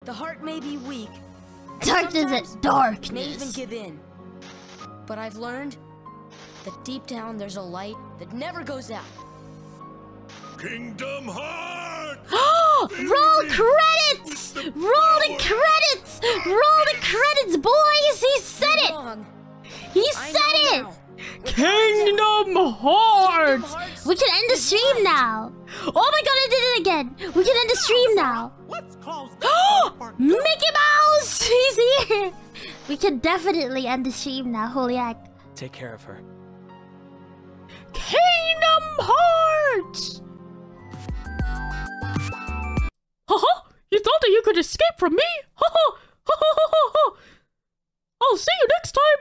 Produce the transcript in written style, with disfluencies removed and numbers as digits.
The heart may be weak. Darkness is May even darkness. give in. But I've learned that deep down there's a light that never goes out. Kingdom Heart! Roll credits! Roll the credits! Roll the credits, boys! He said it! Wrong. He I said know it! now. Kingdom Hearts! Hearts We can end the stream now! Oh my god, I did it again! We can end the stream now! Let's close this door for good. Mickey Mouse! He's here! We can definitely end the stream now, holy heck. Take care of her. Kingdom Hearts! Haha! You thought that you could escape from me? Haha! Ha ha ha ha! I'll see you next time!